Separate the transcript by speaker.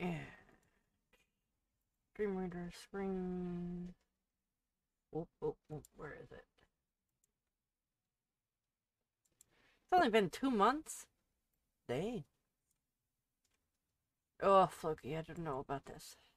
Speaker 1: And Dream Reader Spring. Oh, where is it? It's only been 2 months? Dang. Oh, Floki, I don't know about this.